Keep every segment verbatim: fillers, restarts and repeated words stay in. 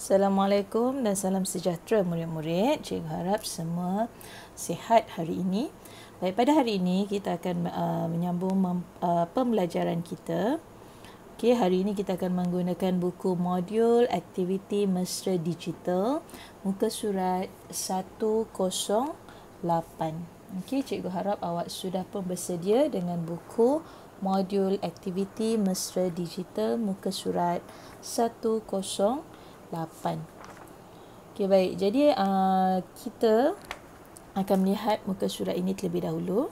Assalamualaikum dan salam sejahtera murid-murid. Cikgu harap semua sihat hari ini. Baik, pada hari ini kita akan uh, menyambung mem- uh, pembelajaran kita. Okey, hari ini kita akan menggunakan buku modul aktiviti mesra digital muka surat seratus lapan. Okey, cikgu harap awak sudah pun bersedia dengan buku modul aktiviti mesra digital muka surat seratus lapan. Okey, baik. Jadi uh, kita akan melihat muka surat ini terlebih dahulu.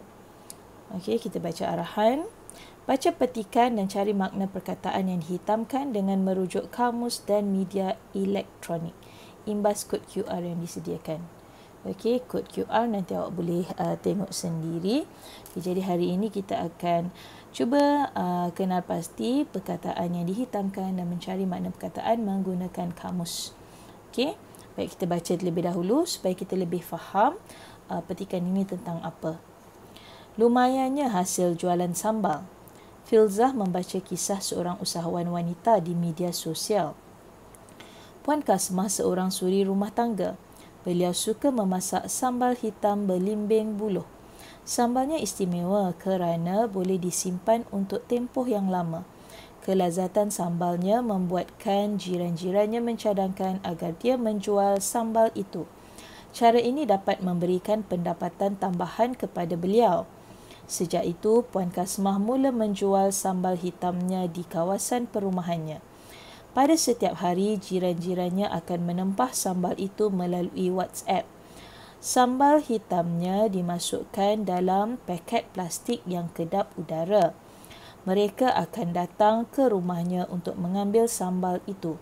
Okey, kita baca arahan. Baca petikan dan cari makna perkataan yang dihitamkan dengan merujuk kamus dan media elektronik. Imbas kod Q R yang disediakan. Okey, kod Q R nanti awak boleh uh, tengok sendiri. Okay, jadi hari ini kita akan cuba uh, kenal pasti perkataan yang dihitamkan dan mencari makna perkataan menggunakan kamus. Okey, baik, kita baca terlebih dahulu supaya kita lebih faham uh, petikan ini tentang apa. Lumayannya hasil jualan sambal. Filzah membaca kisah seorang usahawan wanita di media sosial. Puan Kasmah seorang suri rumah tangga. Beliau suka memasak sambal hitam belimbing buluh. Sambalnya istimewa kerana boleh disimpan untuk tempoh yang lama. Kelazatan sambalnya membuatkan jiran-jirannya mencadangkan agar dia menjual sambal itu. Cara ini dapat memberikan pendapatan tambahan kepada beliau. Sejak itu, Puan Kasmah mula menjual sambal hitamnya di kawasan perumahannya. Pada setiap hari, jiran-jirannya akan menempah sambal itu melalui WhatsApp. Sambal hitamnya dimasukkan dalam paket plastik yang kedap udara. Mereka akan datang ke rumahnya untuk mengambil sambal itu.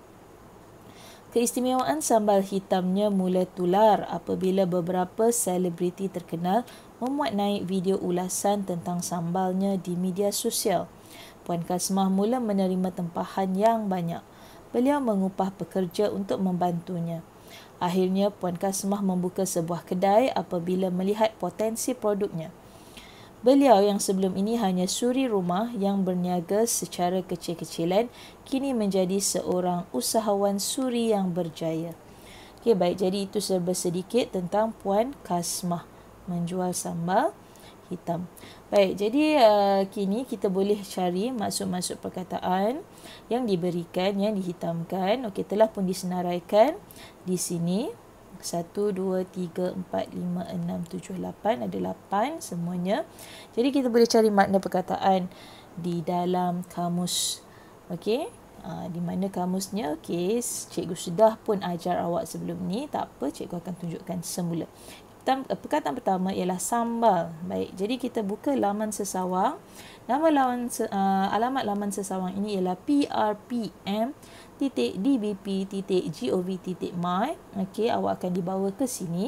Keistimewaan sambal hitamnya mula tular apabila beberapa selebriti terkenal memuat naik video ulasan tentang sambalnya di media sosial. Puan Kasmah mula menerima tempahan yang banyak. Beliau mengupah pekerja untuk membantunya. Akhirnya, Puan Kasmah membuka sebuah kedai apabila melihat potensi produknya. Beliau yang sebelum ini hanya suri rumah yang berniaga secara kecil-kecilan, kini menjadi seorang usahawan suri yang berjaya. Okey, baik, jadi itu serba sedikit tentang Puan Kasmah menjual sambal hitam. Baik, jadi uh, kini kita boleh cari maksud-maksud perkataan yang diberikan, yang dihitamkan. Okey, telah pun disenaraikan di sini. satu, dua, tiga, empat, lima, enam, tujuh, lapan. Ada lapan semuanya. Jadi kita boleh cari makna perkataan di dalam kamus. Okey, uh, di mana kamusnya? Okey, cikgu sudah pun ajar awak sebelum ni. Tak apa, cikgu akan tunjukkan semula. Perkataan pertama ialah sambal. Baik, jadi kita buka laman sesawang. Nama laman uh, alamat laman sesawang ini ialah p r p m titik d b p titik gov titik my. Okey, awak akan dibawa ke sini.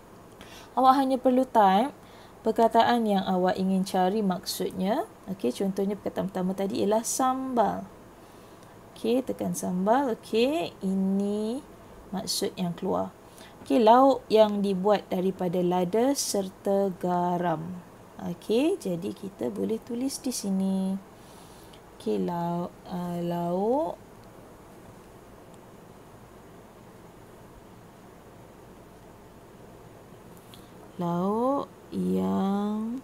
Awak hanya perlu type perkataan yang awak ingin cari maksudnya. Okey, contohnya perkataan pertama tadi ialah sambal. Okey, tekan sambal. Okey, ini maksud yang keluar. Okey, lauk yang dibuat daripada lada serta garam. Okey, jadi kita boleh tulis di sini. Okey, lauk, uh, lauk lauk yang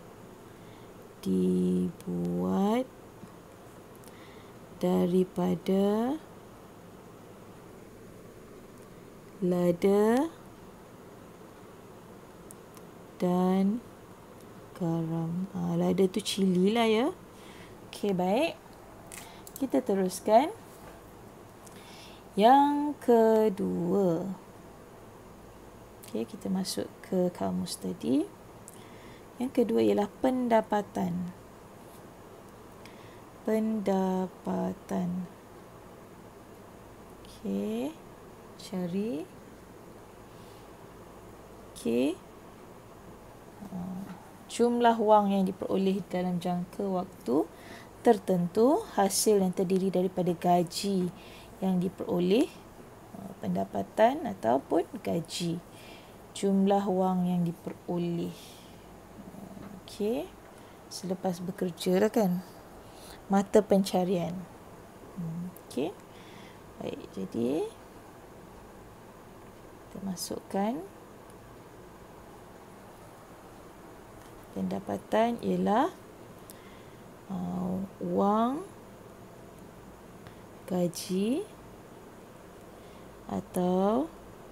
dibuat daripada lada dan garam. Ha, lada tu cili lah ya. Okey, baik. Kita teruskan. Yang kedua. Okey, kita masuk ke kamus tadi. Yang kedua ialah pendapatan. Pendapatan. Okey. Cari. Okey. Jumlah wang yang diperoleh dalam jangka waktu tertentu, hasil yang terdiri daripada gaji yang diperoleh, pendapatan ataupun gaji. Jumlah wang yang diperoleh. Okey. Selepas bekerja lah kan. Mata pencarian. Okey. Baik, jadi Kita masukkan. Pendapatan ialah uh, wang, gaji atau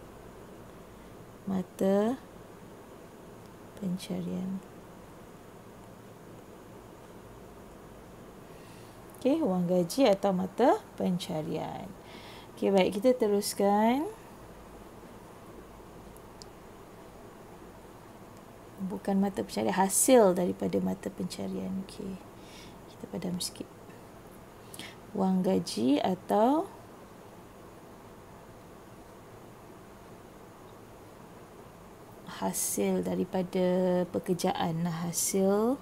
mata pencarian. Okey, wang gaji atau mata pencarian. Okey, baik, kita teruskan. Bukan mata pencarian, hasil daripada mata pencarian. Okey, kita padam sikit. Wang gaji atau hasil daripada pekerjaan. Hasil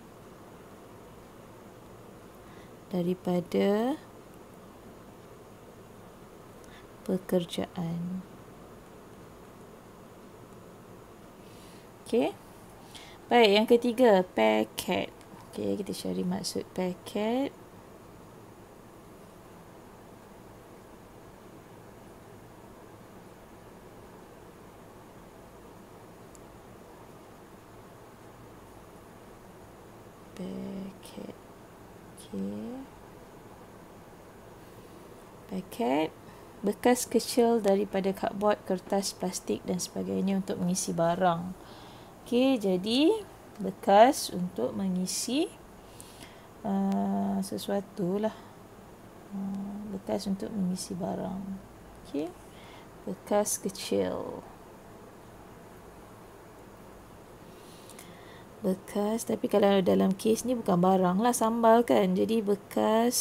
daripada pekerjaan. Okey. Baik, yang ketiga, paket. Okey, kita cari maksud paket. Paket. Okey. Paket. Bekas kecil daripada cardboard, kertas, plastik dan sebagainya untuk mengisi barang. Okey, jadi bekas untuk mengisi uh, sesuatu lah. Uh, bekas untuk mengisi barang. Okey. Bekas kecil. Bekas, tapi kalau dalam kes ni bukan barang lah, sambal kan. Jadi bekas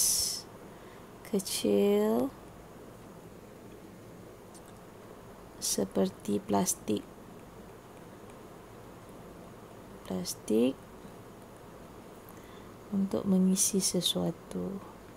kecil seperti plastik. Plastik untuk mengisi sesuatu.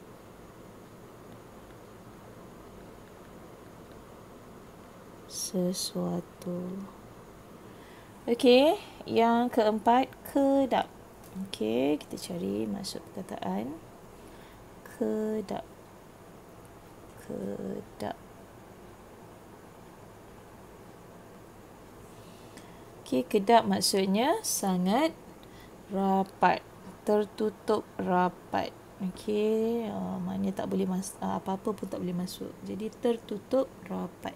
Sesuatu. Okey, yang keempat, kedap. Okey, kita cari maksud perkataan. Kedap. Kedap. Okey, kedap maksudnya sangat rapat, tertutup rapat. Okey, uh, maknanya tak boleh mas- uh, apa-apa pun tak boleh masuk. Jadi tertutup rapat.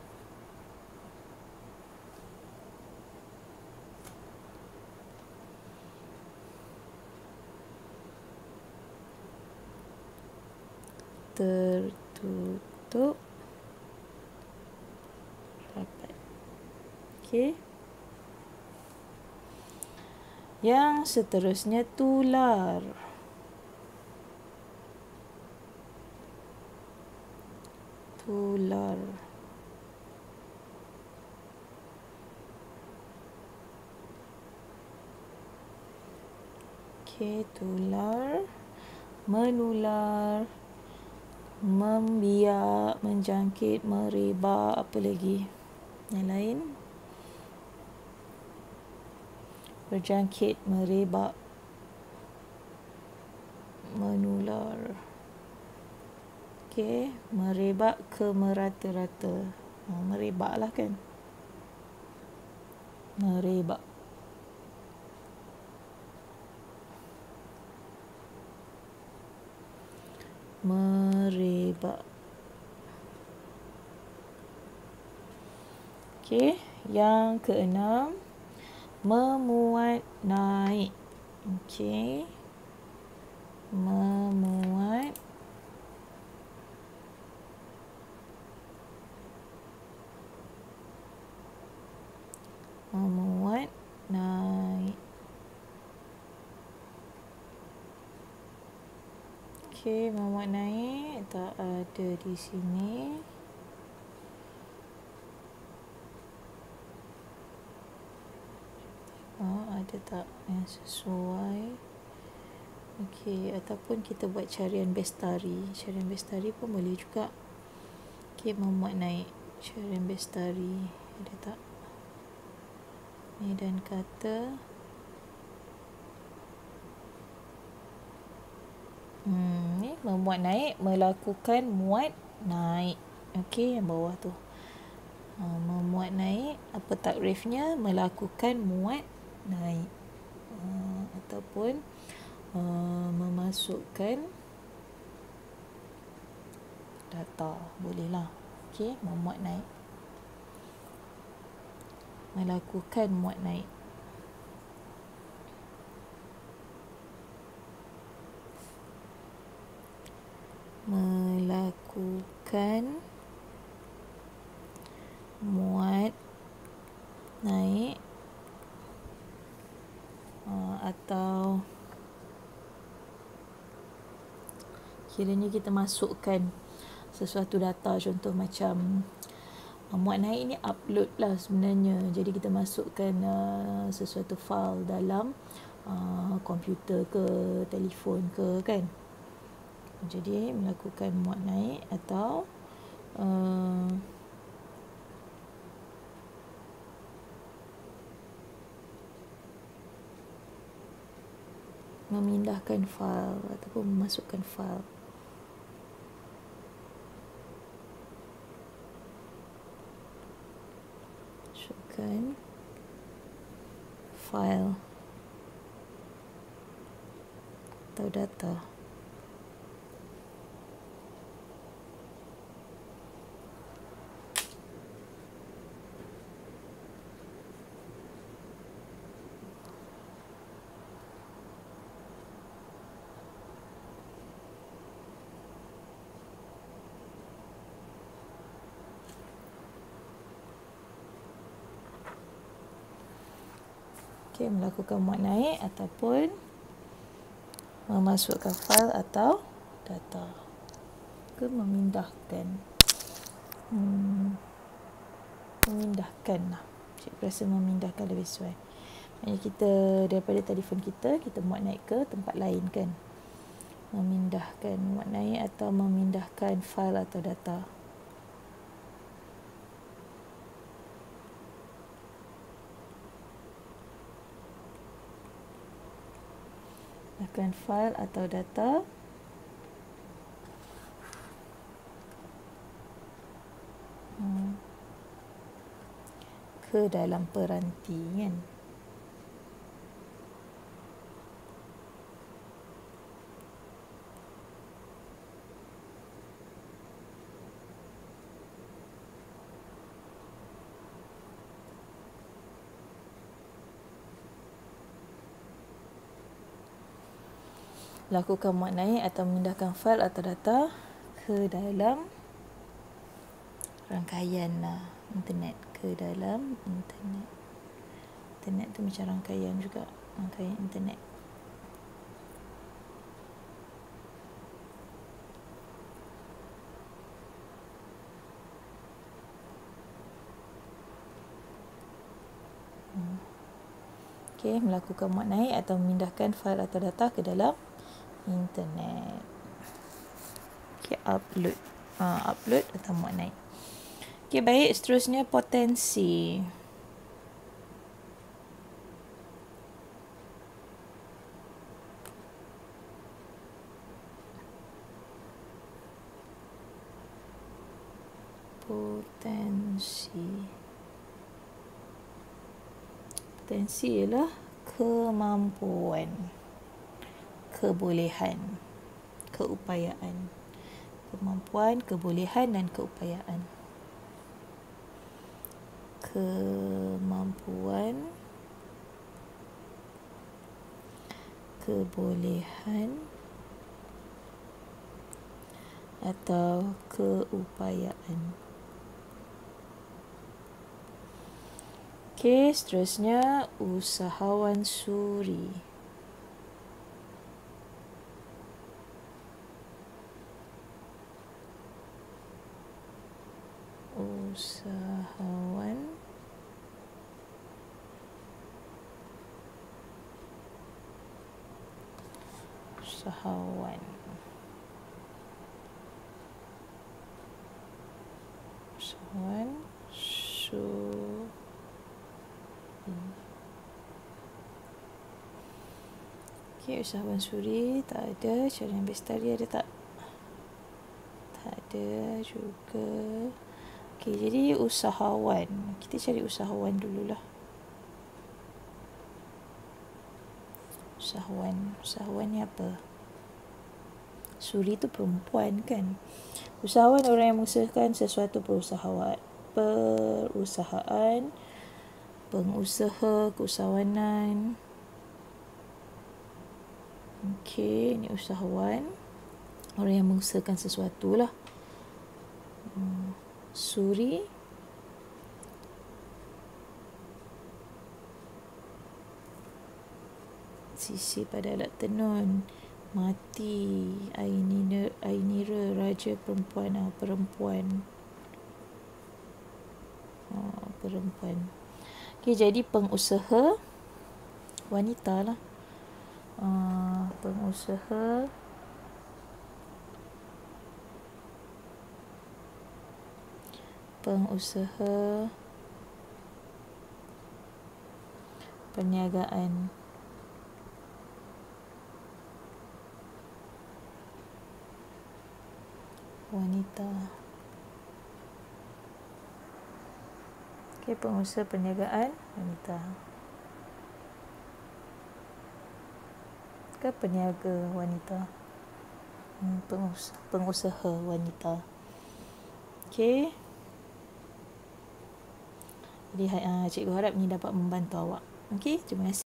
Tertutup rapat. Okey. Yang seterusnya, tular. Tular. Okey, tular. Menular. Membiak, menjangkit, merebak, apa lagi? Yang lain? Berjangkit, merebak, menular. Okey, merebak ke merata-rata. Oh, merebak lah kan? Merebak. Merebak. Okey, yang keenam, memuat naik. Okey. Memuat memuat naik. Okey, memuat naik tak ada di sini. Oh, ada tak yang sesuai? Okey, ataupun kita buat carian bestari. Carian bestari pun boleh juga. Okey, memuat naik. Carian bestari. Ada tak? Medan kata. Hmm, ni memuat naik, melakukan muat naik. Okey, yang bawah tu. Uh, memuat naik, apa takrifnya? Melakukan muat naik. Uh, ataupun uh, memasukkan data. Bolehlah. Okey, memuat naik. Melakukan muat naik. Melakukan muat naik uh, atau kiranya kita masukkan sesuatu data, contoh macam uh, muat naik ni upload lah sebenarnya. Jadi kita masukkan uh, sesuatu file dalam uh, komputer ke telefon ke, kan. Jadi melakukan muat naik atau uh, memindahkan file ataupun memasukkan file. Masukkan file atau data. Okey, melakukan muat naik ataupun memasukkan file atau data. Ke memindahkan. Hmm, memindahkan lah. Cikgu rasa memindahkan lebih sesuai. Maksudnya kita daripada telefon kita, kita muat naik ke tempat lain, kan. Memindahkan, muat naik atau memindahkan file atau data. Akan file atau data hmm. ke dalam peranti, kan. Lakukan muat naik atau memindahkan file atau data ke dalam rangkaian lah, internet. Ke dalam internet. Internet tu macam rangkaian juga. Rangkaian internet. Hmm. Okey, melakukan muat naik atau memindahkan file atau data ke dalam internet. Okey, upload. Ha, upload atau muat naik. Okey, baik. Seterusnya potensi. Potensi. Potensi ialah kemampuan, kebolehan, keupayaan. Kemampuan, kebolehan dan keupayaan. Kemampuan, kebolehan atau keupayaan. Okey, seterusnya usahawan suri. Usahawan usahawan usahawan suri. Okey, usahawan suri tak ada. Syariah Bestari ada tak? Tak ada juga. Okey, jadi usahawan. Kita cari usahawan dululah. Usahawan. Usahawan ni apa? Suri tu perempuan kan? Usahawan orang yang mengusahakan sesuatu perusahaan. Perusahaan. Pengusaha, keusahawanan. Okey, ni usahawan. Orang yang mengusahakan sesuatu lah. Hmm. Suri. Sisi pada alat tenun. Mati. Ainira, Ainira raja perempuan. Ah, perempuan. Ah, perempuan. Okey, jadi pengusaha wanita lah. Ah, pengusaha pengusaha perniagaan. Wanita. Okey, pengusaha perniagaan wanita. Ke peniaga wanita. Hmm, pengusaha, pengusaha wanita. Okey. Jadi uh, cikgu harap ini dapat membantu awak. Okey, terima kasih.